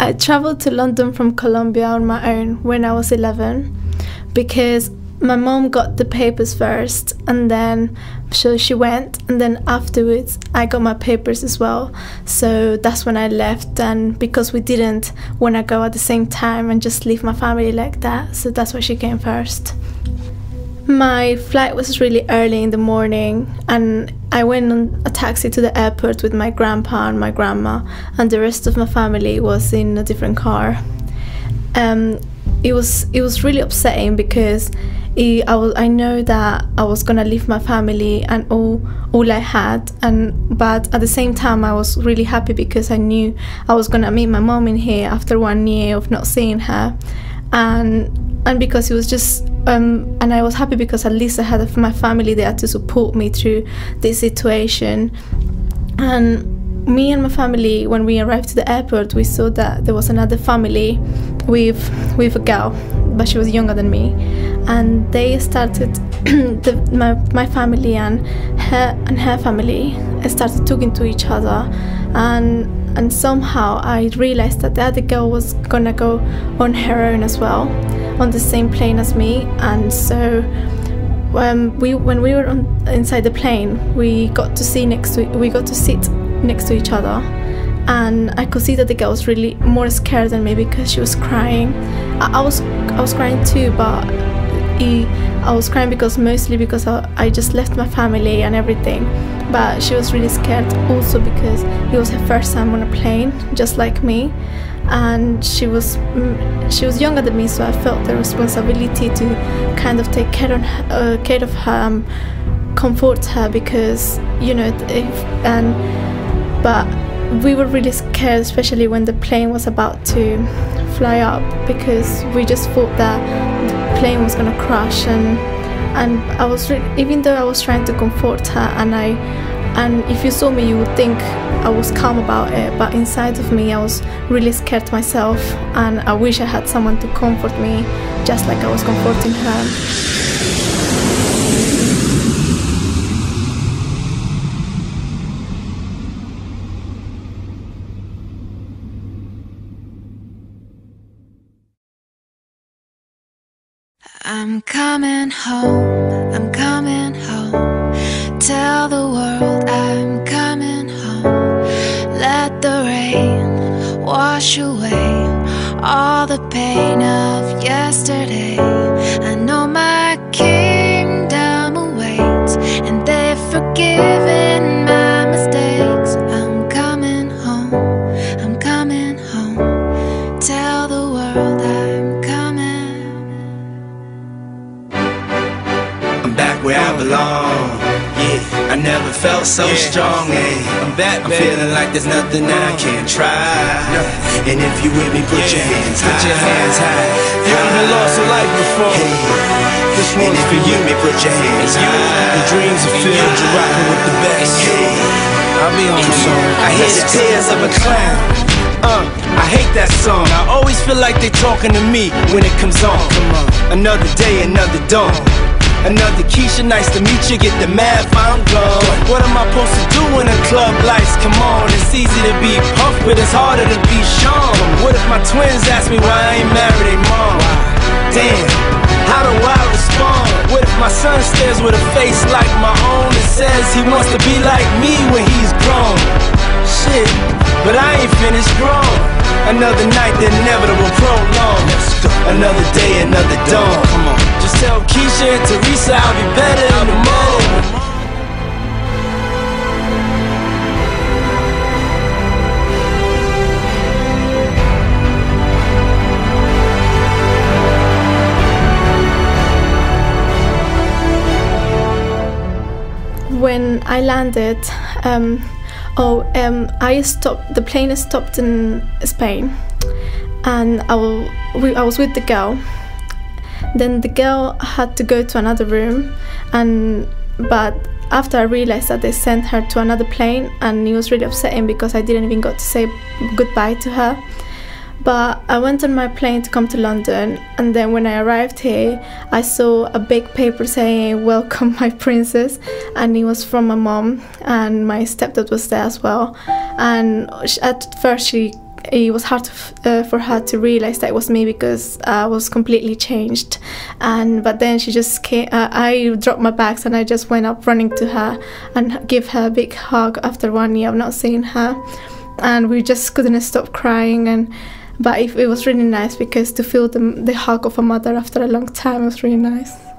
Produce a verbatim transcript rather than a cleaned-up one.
I traveled to London from Colombia on my own when I was eleven because my mom got the papers first, and then so she went, and then afterwards I got my papers as well. So that's when I left, and because we didn't want to go at the same time and just leave my family like that, so that's why she came first. My flight was really early in the morning, and I went on a taxi to the airport with my grandpa and my grandma, and the rest of my family was in a different car. Um, it was it was really upsetting because it, I was I know that I was gonna leave my family and all all I had, and but at the same time I was really happy because I knew I was gonna meet my mom in here after one year of not seeing her, and and because it was just um, and I was happy because at least I had my family there to support me through this situation. And me and my family, when we arrived to the airport, we saw that there was another family with with a girl, but she was younger than me, and they started the, my, my family and her and her family started talking to each other, and and somehow I realized that the other girl was gonna go on her own as well, on the same plane as me. And so um, we when we were on, inside the plane, we got to see next to we got to sit next to each other, and I could see that the girl was really more scared than me because she was crying. I, I was I was crying too, but he, I was crying because mostly because I, I just left my family and everything. But she was really scared also because it was her first time on a plane, just like me, and she was she was younger than me, so I felt the responsibility to kind of take care, on her, uh, care of her, um, comfort her, because you know if and. But we were really scared, especially when the plane was about to fly up, because we just thought that the plane was gonna crash. And and I was re even though I was trying to comfort her, and I and if you saw me you would think I was calm about it, but inside of me I was really scared myself, and I wish I had someone to comfort me just like I was comforting her. I'm coming home, I'm coming home. Tell the world I'm coming home. Let the rain wash away all the pain of yesterday. I know my kingdom awaits, and they've forgiven my mistakes. I'm coming home, I'm coming home. Tell the world I'm where I belong. Yeah, I never felt so yeah. strong. Hey, I'm back, I'm baby. Feeling like there's nothing I can't try. Yeah. And if you with me, put yeah. your hands put high. Put your hands high. You haven't lost a life before. Hey. This one's for you. Me, put your hands high. The dreams are filled. You're rocking with the best. Hey. I'll be on the song. I hear the tears of a clown. Uh, I hate that song. I always feel like they talking to me when it comes on. Come on. Another day, another dawn. Another Keisha, nice to meet you, get the math, I'm gone. What am I supposed to do when the club lights come on? It's easy to be puffed, but it's harder to be Sean. What if my twins ask me why I ain't married their mom? Damn, how do I respond? What if my son stares with a face like my own and says he wants to be like me when he's grown? Shit, but I ain't finished grown. Another night, the inevitable prolong. Another day, another dawn. Come on. Just tell Keisha and Teresa I'll be better in the morning. When I landed, um, oh, um, I stopped. The plane stopped in Spain, and I, will, we, I was with the girl. Then the girl had to go to another room, and but after I realized that they sent her to another plane, and it was really upsetting because I didn't even got to say goodbye to her. But I went on my plane to come to London, and then when I arrived here, I saw a big paper saying "Welcome, my princess," and it was from my mom, and my stepdad was there as well. And at first she it was hard to f uh, for her to realize that it was me, because I was completely changed. And but then she just came. Uh, I dropped my bags and I just went up running to her and gave her a big hug after one year of not seeing her, and we just couldn't stop crying. And but it, it was really nice, because to feel the the hug of a mother after a long time was really nice.